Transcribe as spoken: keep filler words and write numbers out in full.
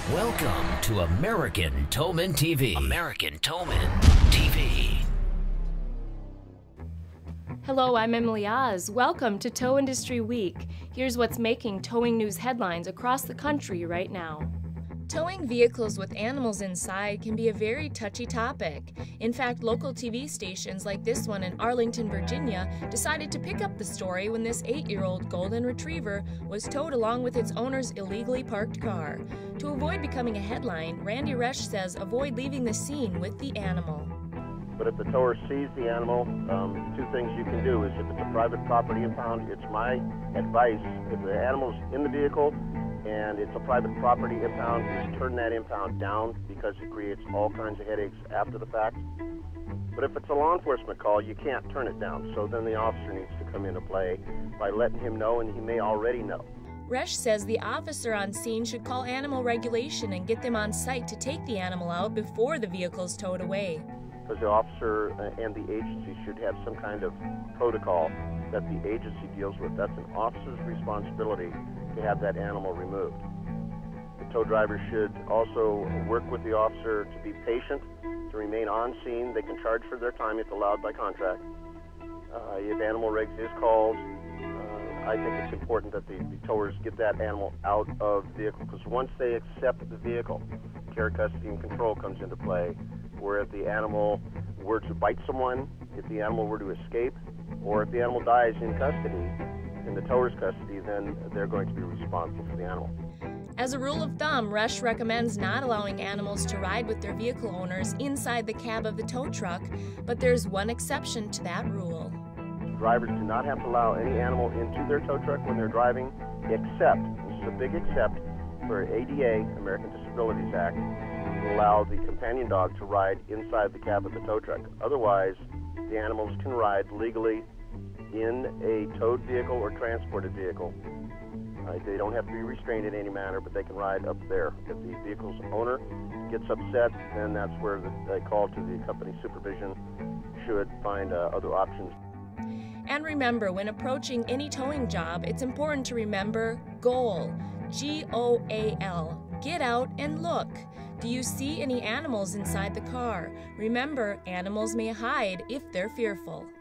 Welcome to American Towman T V. American Towman T V. Hello, I'm Emily Oz. Welcome to Tow Industry Week. Here's what's making towing news headlines across the country right now. Towing vehicles with animals inside can be a very touchy topic. In fact, local T V stations like this one in Arlington, Virginia, decided to pick up the story when this eight-year-old golden retriever was towed along with its owner's illegally parked car. To avoid becoming a headline, Randy Resch says avoid leaving the scene with the animal. But if the tower sees the animal, um, two things you can do is if it's a private property impound, it's my advice, if the animal's in the vehicle and it's a private property impound, is turn that impound down because it creates all kinds of headaches after the fact. But if it's a law enforcement call, you can't turn it down. So then the officer needs to come into play by letting him know, and he may already know. Resch says the officer on scene should call animal regulation and get them on site to take the animal out before the vehicle is towed away. Because the officer and the agency should have some kind of protocol that the agency deals with. That's an officer's responsibility to have that animal removed. The tow driver should also work with the officer to be patient, to remain on scene. They can charge for their time if allowed by contract. Uh, if animal regs is called, uh, I think it's important that the, the towers get that animal out of the vehicle, because once they accept the vehicle, care, custody, and control comes into play, where if the animal were to bite someone, if the animal were to escape, or if the animal dies in custody, in the tower's custody, then they're going to be responsible for the animal. As a rule of thumb, Resch recommends not allowing animals to ride with their vehicle owners inside the cab of the tow truck, but there's one exception to that rule. Drivers do not have to allow any animal into their tow truck when they're driving, except, this is a big except, for A D A, American Disabilities Act, to allow the companion dog to ride inside the cab of the tow truck. Otherwise, the animals can ride legally in a towed vehicle or transported vehicle. Uh, they don't have to be restrained in any manner, but they can ride up there. If the vehicle's owner gets upset, then that's where the, they call to the company supervision should find uh, other options. And remember, when approaching any towing job, it's important to remember GOAL, G O A L. Get out and look. Do you see any animals inside the car? Remember, animals may hide if they're fearful.